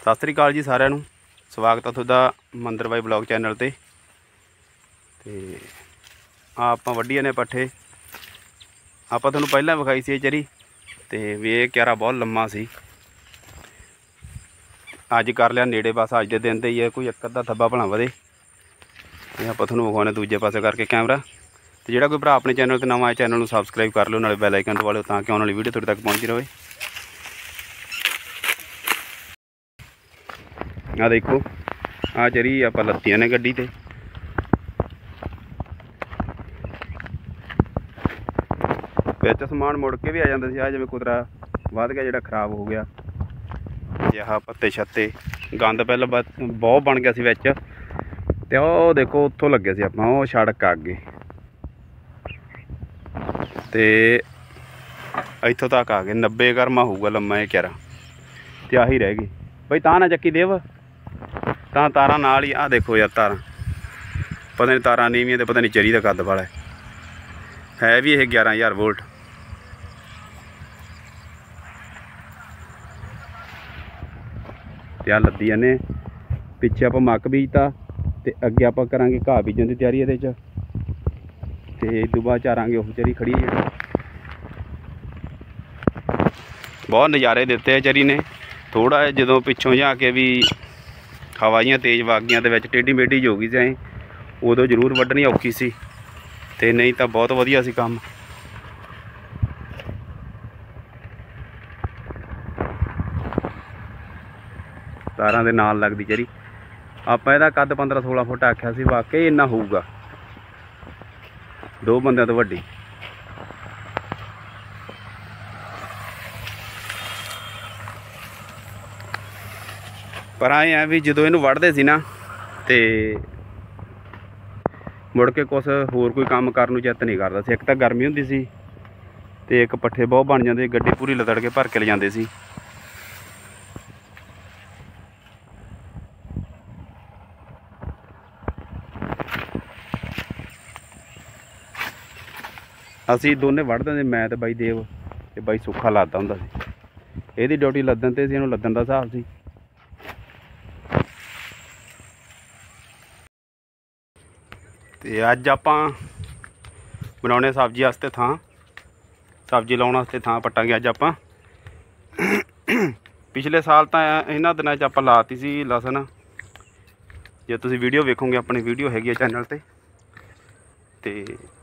सत श्री अकाल जी सारिਆਂ ਨੂੰ स्वागत है तुहाडा मंदिर बाई ब्लॉग चैनल ते ਆਪਾਂ ਵੱਢੀਆਂ ਨੇ ਪੱਠੇ। ਆਪਾਂ ਤੁਹਾਨੂੰ ਪਹਿਲਾਂ ਵਿਖਾਈ ਸੀ ਚਰੀ ਤੇ ਵੀ ਇਹ ਕਿਆਰਾ ਬਹੁਤ ਲੰਮਾ ਸੀ। ਅੱਜ ਕਰ ਲਿਆ ਨੇੜੇ, ਬਸ ਅੱਜ ਦੇ ਦਿਨ ਤੇ ਹੀ ਹੈ, ਕੋਈ ਇੱਕ ਅੱਧਾ ਥੱਬਾ ਭਲਾ ਵਧੇ ਤੇ ਆਪਾਂ ਤੁਹਾਨੂੰ ਵਿਖਾਉਣੇ ਦੂਜੇ ਪਾਸੇ ਕਰਕੇ कैमरा। तो ਜਿਹੜਾ ਕੋਈ ਭਰਾ ਆਪਣੇ चैनल ਤੇ ਨਵਾਂ ਹੈ चैनल ਨੂੰ सबसक्राइब कर लो, नाले बैल आइकन दबा लो ਤਾਂ ਕਿ आने वाली वीडियो ਤੁਹਾਡੇ तक पहुँचती रहे। आ देखो आ चरी आप लत्तियां ने गड्डी ते बिच समान मुड़ के भी आ जाता सी। जिवें कुतरा वध गया जिहड़ा खराब हो गया, आह पत्ते छत्ते गंद पहले बहुत बन गया सी विच। ते ओह देखो उत्थों लगे सी आपां ओह सड़क अगे ते इत्थों तक आ गए। 90 गर्मा होऊगा लम्मा ये क्यारा ते आही रह गई बई। तां ना चक्की देव तारा नाल ही। आ देखो यार तारा पता नहीं तारा नीवियां ते पता नहीं चरी का कद वाला है भी ये 11,000 वोल्ट। ते आ लद्दी जाने पिछे आप मक्क बीजता ते अगे आप करांगे घाह बीजन की तैयारी ये ते इदू बाद चारांगे उह चरी खड़ी है। बहुत नज़ारे दिते चरी ने। थोड़ा जो पिछों जाके भी हवा जी तेज़ वग गई तो टेढ़ी मेढ़ी हो गई सी, उदों जरूर वड्ढनी औखी सी ते नहीं तो बहुत वधिया सी काम। तारां दे नाल लगदी चरी। आपां इहदा कद 15-16 फुट आख्या सी, वाकई इन्ना होऊगा, 2 बंदियां तो वड्डी। पर आए हैं भी जो इनू वढ़ते सी ना तो मुड़ के कुछ होर कोई काम करन नूं चित्त नहीं करदा सी। एक तो गर्मी हुंदी सी ते एक पट्ठे बहुत बन जाते, गड्डी पूरी लदड़ के भर के ले जाते सी। असी दोने वढ़दे सी, मैं ते बाई देव ते बाई सुखा लददा हुंदा सी। इहदी ड्यूटी लदन ते सी, इहनूं लदन दा हिसाब सी। ते अज आपां बनाने सब्जी वास्ते थां, सब्जी लाउण वास्ते थां पट्टांगे अज आपां। पिछले साल तो इन्हां दिनां च आपां लाती सी लसन। जे तुसीं वीडियो वेखोगे, अपनी वीडियो हैगी चैनल ते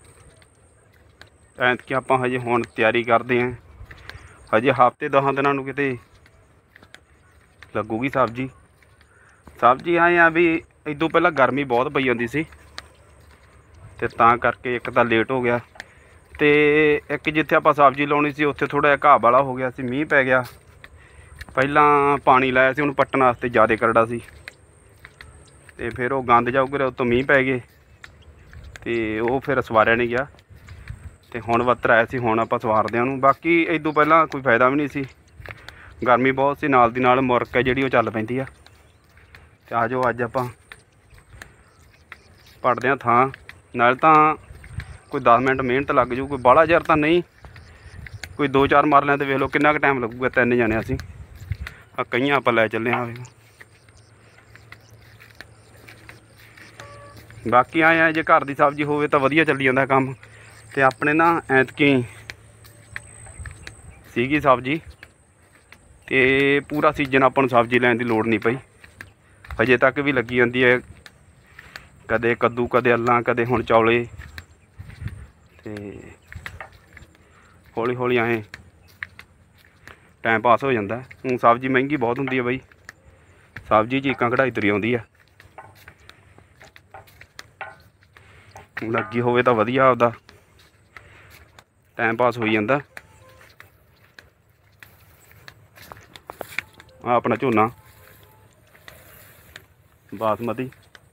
ऐतकी आपां हजे हुण तैयारी करदे हैं। हजे हफ्ते 10 दिनां नूं किते लगूगी सब्जी। सब्जी आए आ भी इदों पहलां गर्मी बहुत पई जांदी सी ते तां करके एक तो लेट हो गया ते एक जिथे आप सब्जी लाउणी सी उत्थे थोड़ा जिहा घाह वाला हो गया सी। मींह पै गया, पहलां पानी लाया सी, उहनूं पट्टण वास्ते ज़्यादा करड़ा सी ते फिर वो गंद जा उगरिया, उत्तों मींह पै गए ते वो फिर सवारिया नहीं गया ते हुण वत्तर आया सी। हुण आपां सवारदे उहनूं। बाकी इदों पहलां कोई फायदा भी नहीं सी, गर्मी बहुत सी, नाल दी नाल मुरक है जिहड़ी वो चल पैंदी आ। ते आ जाओ अज आपां पड़दे हां थां। नाल तां कोई 10 मिनट मेहनत लग जू, कोई बाहला जर तां नहीं, कोई 2-4 मार लें तो वेख लो किन्ना क टाइम लगूगा। 3 जने असीं आ कईयां आपां लै चले हाँ। बाकी आए हैं जे घर दी सब्जी होवे तां वधिया चली जांदा काम। ते अपने ना ऐतकी सीगी सब्जी ते पूरा सीजन आपां नूं सब्जी लैण दी लोड़ नहीं पई। हजे तक भी लगी जांदी है, कदे कद्दू, कदे अल्लां, कदे हुण चौले ते हौली हौली आए टाइम पास हो जाता है। हूँ सब्जी महंगी बहुत होंदी है बई, सब्जी चीकां कढ़ाई तुरी आउंदी है। लगी होवे तां वधिया आपदा टाइम पास हो जाता। आ अपना झोना बासमती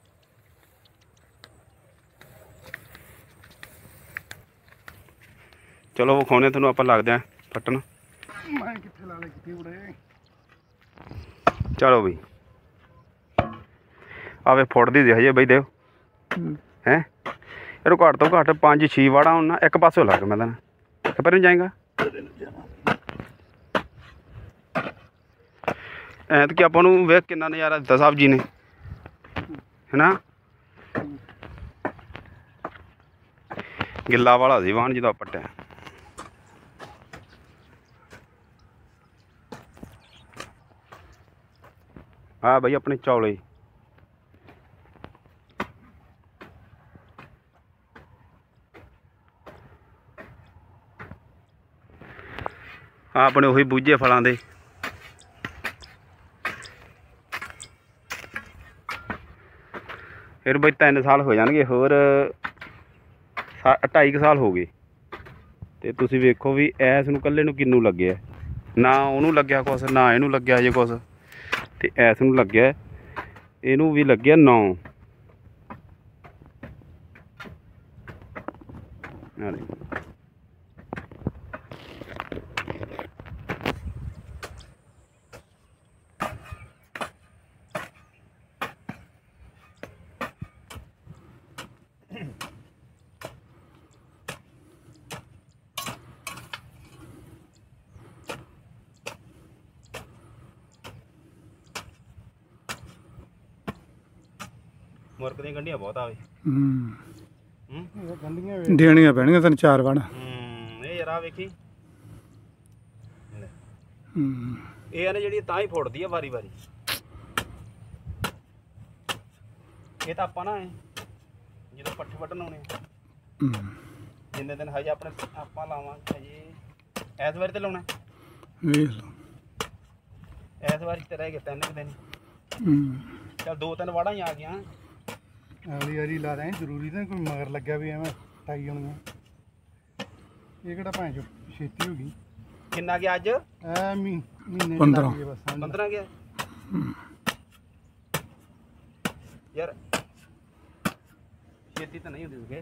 चलो विखाने थोनों आप लगते हैं फट्टन। चलो बई आवे फुटदी सी हजे बई देव हैं। इहनूं घट तो घट 5-6 वाड़ा होना। एक पासों लग मैं पर नहीं जाएगा। ਐਤਕੀ ਆਪਾਂ ਨੂੰ ਵੇਖ ਕਿੰਨਾ ਨਜ਼ਾਰਾ ਦਿੱਤਾ ਸਬਜ਼ੀ ਨੇ, ਹੈਨਾ। ਗਿੱਲਾ ਵਾਲਾ ਸੀ ਵਾਹਣ ਜਦੋਂ ਪੱਟਿਆ। ਆ ਬਈ ਆਪਣੇ ਚੌਲੇ ਆ ਆਪਣੇ ਉਹੀ ਬੂਝੇ ਫਲਾਂ ਦੇ। ਫਿਰ ਬਈ 3 ਸਾਲ ਹੋ ਜਾਣਗੇ ਹੋਰ, 2.5 ਸਾਲ ਹੋ ਗਏ। ਤੇ ਤੁਸੀਂ ਵੇਖੋ ਵੀ ਐਸ ਨੂੰ ਇਕੱਲੇ ਨੂੰ ਕਿੰਨੂੰ ਲੱਗਿਆ, ਨਾ ਉਹਨੂੰ ਲੱਗਿਆ ਕੁਛ, ਨਾ ਇਹਨੂੰ ਲੱਗਿਆ ਜੇ ਕੁਛ, ਤੇ ਐਸ ਨੂੰ ਲੱਗਿਆ, ਇਹਨੂੰ ਵੀ ਲੱਗਿਆ 9। ਮੁਰਕ ਦੀਆਂ ਗੰਢੀਆਂ ਬਹੁਤ ਆਵੇ। ਗੰਢੀਆਂ ਦੇਣੀਆਂ ਪੈਣਗੀਆਂ 3-4 ਵਾਰ। ਇਹ ਯਾਰ ਆ ਵੇਖੀ, ਇਹ ਆ ਨਾ ਜਿਹੜੀ ਤਾਂ ਹੀ ਫੁੱਟਦੀ ਆ ਵਾਰੀ ਵਾਰੀ। ਇਹ ਤਾਂ ਆਪਾਂ ਨਾ ਜਦੋਂ ਪੱਠੇ ਵੱਢਣ ਆਉਣੇ ਜਿੰਨੇ ਦਿਨ ਹਜੇ ਆਪਣੇ ਆਪਾਂ ਲਾਵਾਂਗੇ, ਹਜੇ ਇਸ ਵਾਰੀ ਤੇ ਲਾਉਣਾ, ਵੇਖ ਲਓ ਇਸ ਵਾਰੀ ਤੇ ਰਹਿ ਗਏ 3 ਦਿਨ। ਚੱਲ 2-3 ਵਾੜਾਂ ਹੀ ਆ ਗਈਆਂ। ਅਗਲੀ ਵਾਰੀ ਲਾ ਦਾਂ, ਜ਼ਰੂਰੀ ਤਾਂ ਕੋਈ ਮਗਰ ਲੱਗਿਆ ਵੀ ਐਵੇਂ ਟਾਈ ਹੋਣੀ। ਇਹ ਕਿਹੜਾ ਭਾਂ ਚੋ ਛੇਤੀ ਹੋ ਗਈ। ਕਿੰਨਾ ਗਿਆ ਅੱਜ? ਮਹੀਨੇ 15 ਗਿਆ ਯਾਰ, ਛੇਤੀ ਤਾਂ ਨਹੀਂ ਹੁੰਦੀ।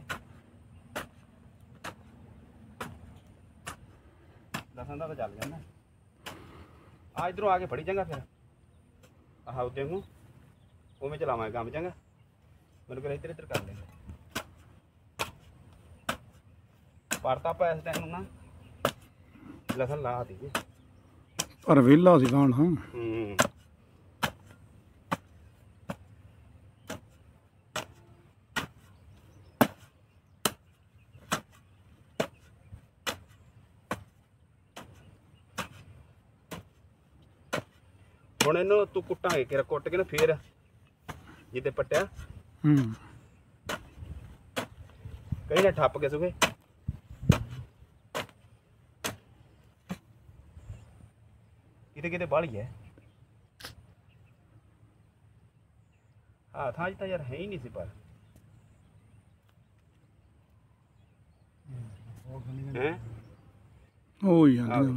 ਲਸਣ ਦਾ ਤਾਂ ਚੱਲ ਜਾਂਦਾ। ਆ ਇਧਰੋਂ ਆ ਕੇ ਫੜੀ ਜਾਂਗਾ, ਫਿਰ ਆਹ ਉੱਤੇ ਨੂੰ ਉਵੇਂ ਚਲਾਵਾਂਗੇ ਕੰਮ। ਚੰਗਾ, ਮੈਨੂੰ ਕਿਹਾ ਇੱਧਰ ਕਰ ਲੈਂਦੇ। ਪਰਤਾ ਆਪਾਂ ਇਸ ਟਾਈਮ ਨੂੰ ਨਾ ਲਸਣ ਲਾ ਦੀਏ, ਪਰ ਵਿਹਲਾ ਸੀ ਕਾਣ। ਹੁਣ ਇਹਨੂੰ ਤੂੰ ਕੁੱਟਾਂਗੇ, ਕਿਰਾ ਕੁੱਟ ਕੇ ਨਾ ਫੇਰ ਜਿੱਦੇ ਪੱਟਿਆ ਕਈ ਨਾ ਠੱਪ ਕੇ ਸੁਗੇ। ਕਿਤੇ ਕਿਤੇ ਬਾਹਲੀ ਹੈ। ਹਾਂ ਥਾਂ ਤਾਂ ਯਾਰ ਹੈ ਹੀ ਨਹੀਂ ਸੀ, ਪਰ ਹੈ ਹੋ ਹੀ ਜਾਂਦੀ।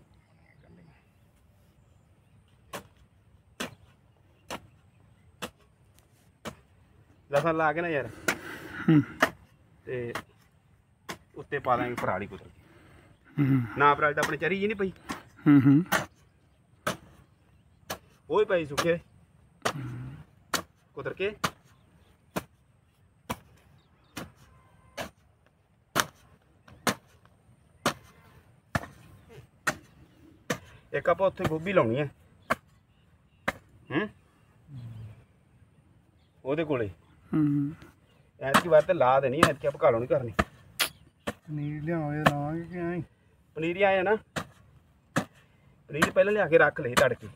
ਲਸਣ ਲਾ ਕੇ ਨਾ ਯਾਰ ਤੇ ਉੱਤੇ ਪਾ ਦਾਂਗੇ ਪਰਾਲੀ ਕੁਤਰ ਕੇ। ਨਾ ਪਰਾਲੀ ਤਾਂ ਆਪਣੇ ਚਰੀ ਜੀ ਨਹੀਂ ਪਈ, ਉਹ ਹੀ ਪਈ ਸੁੱਕੇ ਕੁਤਰ ਕੇ। ਇੱਕ ਆਪਾਂ ਉੱਥੇ ਗੋਭੀ ਲਾਉਣੀ ਹੈ ਉਹਦੇ ਕੋਲੇ। ਐਤਕੀ ਵਾਰ ਤੇ ਲਾ ਦੇਣੀ, ਐਤਕੀ ਆਪਾਂ ਘਾਲੋਂ ਨਹੀਂ ਕਰਨੀ। ਪਨੀਰ ਲਿਆਵਾਂਗੇ ਲਾਵਾਂਗੇ ਕਿ ਐਂ ਪਨੀਰ ਆਇਆ ਨਾ, ਪਨੀਰ ਪਹਿਲਾਂ ਲਿਆ ਕੇ ਰੱਖ ਲਈ ਤੜਕੇ।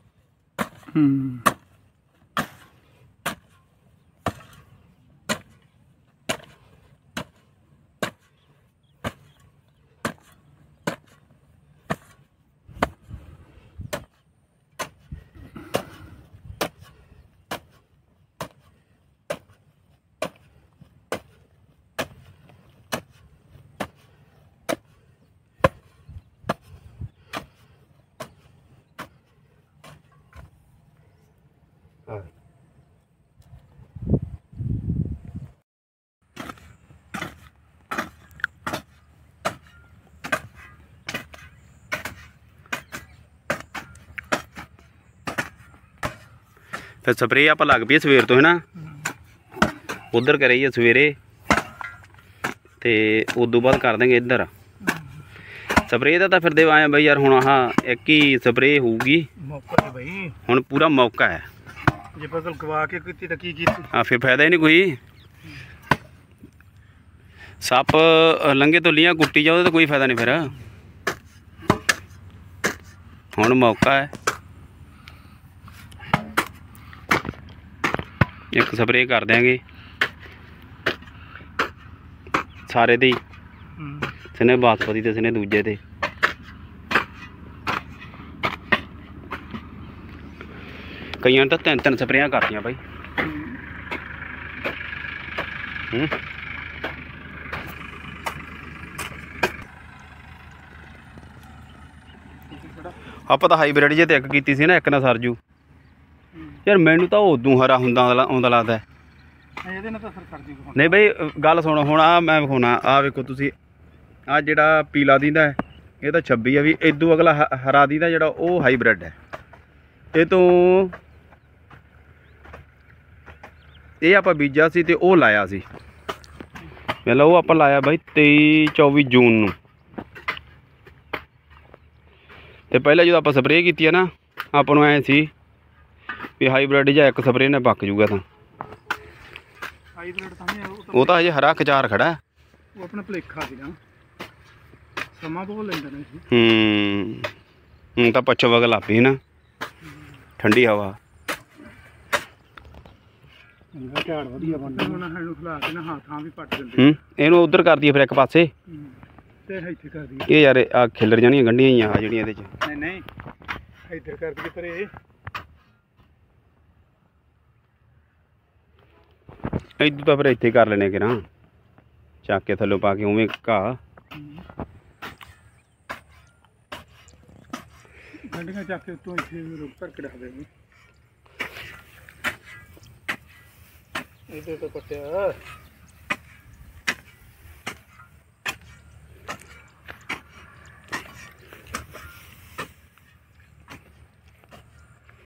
ਫਿਰ ਸਪਰੇਅ ਆਪਾਂ ਲੱਗ ਪਈ ਸਵੇਰ ਤੋਂ, ਹੈ ਨਾ। ਉਧਰ ਕਰੀ ਸਵੇਰੇ, ਤੇ ਉਦੋਂ ਬਾਅਦ ਕਰ ਦਾਂਗੇ ਇੱਧਰ। ਸਪਰੇਅ ਦਾ ਤਾਂ ਫਿਰ ਦੇ ਆਏ ਬਈ ਯਾਰ, ਹੁਣ ਆਹ ਇੱਕ ਹੀ ਸਪਰੇਅ ਹੋਊਗੀ ਮੌਕਾ ਹੈ ਬਈ, ਹੁਣ ਪੂਰਾ ਮੌਕਾ ਹੈ। ਜੇ ਫਸਲ ਗਵਾ ਕੇ ਕੀਤੀ ਤਾਂ ਕੀ ਕੀਤੀ। ਆ ਫਿਰ ਫਾਇਦਾ ਹੀ ਨਹੀਂ ਕੋਈ। ਸੱਪ ਲੰਘੇ ਤੋਂ ਲੀਆਂ ਕੁੱਟੀ ਜਾ, ਉਹਦਾ ਤਾਂ ਕੋਈ ਫਾਇਦਾ ਨਹੀਂ ਫਿਰ। ਹੁਣ ਮੌਕਾ ਹੈ, ਇੱਕ ਸਪਰੇਅ ਕਰ ਦਿਆਂਗੇ ਸਾਰੇ ਦੇ ਹੀ, ਸਨੇ ਬਾਸਪਤੀ ਤੇ ਸਨੇ ਦੂਜੇ ਤੇ। ਕਈਆਂ ਨੇ ਤਾਂ 3-3 ਸਪਰੇਆਂ ਕਰਤੀਆਂ ਬਾਈ। ਆਪਾਂ ਤਾਂ ਹਾਈਬ੍ਰਿਡ ਜੇ ਤੇ ਇੱਕ ਕੀਤੀ ਸੀ ਨਾ, ਇੱਕ ਨਾ ਸਰਜੂ ਯਾਰ। ਮੈਨੂੰ ਤਾਂ ਉਦੋਂ ਹਰਾ ਹੁੰਦਾ ਆਉਂਦਾ ਲੱਗਦਾ। ਇਹਦੇ ਨਾਲ ਤਾਂ ਅਸਰ ਕਰਦੀ ਕੋਈ ਨਹੀਂ ਬਈ ਗੱਲ ਸੁਣੋ ਹੁਣ, ਆ ਮੈਂ ਵਿਖਾਉਣਾ, ਆ ਵੇਖੋ ਤੁਸੀਂ, ਆ ਜਿਹੜਾ ਪੀਲਾ ਦਿੰਦਾ ਹੈ ਇਹ ਤਾਂ 26 ਆ ਵੀ। ਇਦੋਂ ਅਗਲਾ ਹਰਾ ਦਿੰਦਾ ਜਿਹੜਾ ਉਹ ਹਾਈਬ੍ਰਿਡ ਹੈ। ਇਹ ਤੋਂ ਇਹ ਆਪਾਂ ਬੀਜਿਆ ਸੀ ਤੇ ਉਹ ਲਾਇਆ ਸੀ, ਮਤਲਬ ਉਹ ਆਪਾਂ ਲਾਇਆ ਬਾਈ 23-24 ਜੂਨ ਨੂੰ। ਤੇ ਪਹਿਲਾਂ ਜਦੋਂ ਆਪਾਂ ਸਪਰੇਅ ਕੀਤੀ ਆ ਨਾ, ਆਪਾਂ ਨੂੰ ਐ ਸੀ ਵੀ ਹਾਈਬ੍ਰਿਡ ਜਾਂ ਇੱਕ ਸਪਰੇਅ ਨਾਲ ਪੱਕ ਜੂਗਾ। ਤਾਂ ਹਾਈਬ੍ਰਿਡ ਤਾਂ ਉਹ ਤਾਂ ਹਜੇ ਹਰਾ ਖਚਾਰ ਖੜਾ। ਉਹ ਆਪਣਾ ਭੁਲੇਖਾ ਸੀ ਨਾ, ਸਮਾਂ ਬਹੁਤ ਲੈਂਦਾ ਨੇ। ਹੁਣ ਤਾਂ ਪੱਛੋ ਵਗ ਲੱਗ ਪਈ ਨਾ, ਠੰਡੀ ਹਵਾ। ਝਾੜ ਵਧੀਆ ਬਣਦਾ। ਹੁਣ ਇਹਨੂੰ ਖਿਲਾ ਕੇ ਨਾ ਥਾਂ ਵੀ ਪੱਟ ਦਿੰਦੇ। ਇਹਨੂੰ ਉਧਰ ਕਰ ਦਈਏ ਫਿਰ ਇੱਕ ਪਾਸੇ, ਤੇ ਇੱਥੇ ਕਰ ਦਈਏ। ਇਹ ਯਾਰ ਆ ਖਿੱਲਰ ਜਾਣੀਆਂ ਗੰਢੀਆਂ ਹੀ ਆ ਜਿਹੜੀਆਂ ਇਹਦੇ 'ਚ। ਨਹੀਂ ਨਹੀਂ, ਇੱਧਰ ਕਰ ਦਈਏ ਪਰ ਇਹ ਇੱਧਰ ਤਾਂ ਫਿਰ ਇੱਥੇ ਕਰ ਲੈਣੇ ਕਿ ਨਾ, ਚੱਕ ਕੇ ਥੱਲੋਂ ਪਾ ਕੇ ਉਵੇਂ ਘਾਹ। ਗੰਢੀਆਂ ਚੱਕ ਕੇ ਉੱਤੋਂ ਇੱਥੇ ਰੁਕ ਧਰ ਕੇ ਰੱਖ ਦੇਣੀ। ਇਹਦੇ ਤੋਂ ਪੱਟਿਆ